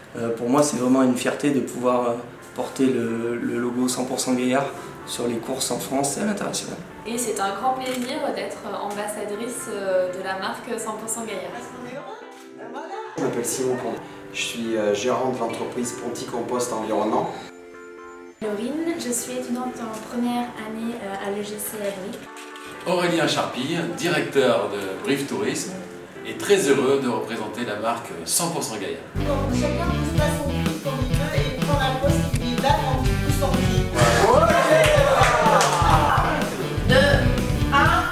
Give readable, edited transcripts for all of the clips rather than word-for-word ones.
Pour moi, c'est vraiment une fierté de pouvoir porter le logo 100% Gaillard sur les courses en France et à l'international. Et c'est un grand plaisir d'être ambassadrice de la marque 100% Gaillard. Je m'appelle Simon Pont. Je suis gérant de l'entreprise Ponty Compost Environnement. Laurine, je suis étudiante en première année à l'EGC Brive. Aurélien Charpille, directeur de Brive Tourisme, est très heureux de représenter la marque 100% Gaillard. Donc chacun pousse pas son pied comme il veut et prend la pause qui lui donne en poussant son pied. 2, 1.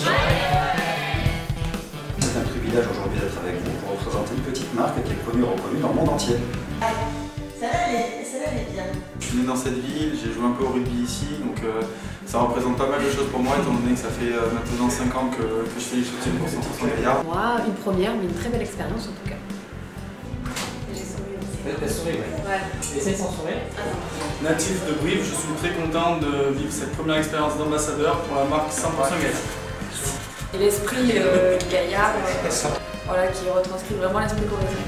C'est un privilège aujourd'hui d'être avec vous pour représenter une petite marque qui est connue et reconnue dans le monde entier. Celle-là, elle est bien. Je suis né dans cette ville, j'ai joué un peu au rugby ici, donc ça représente pas mal de choses pour moi, étant donné que ça fait maintenant 5 ans que je fais les chaussures pour 100% Gaillard. Moi, une première, mais une très belle expérience en tout cas. J'ai souri aussi. T'as souri, ouais. Essaye sans sourire. Natif de Brive, je suis très content de vivre cette première expérience d'ambassadeur pour la marque 100% Gaillard. Et l'esprit Gaillard, voilà, qui retranscrit vraiment l'esprit corrigé.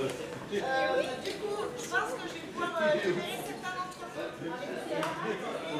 Du coup, je pense que je vais pouvoir créer cette aventure.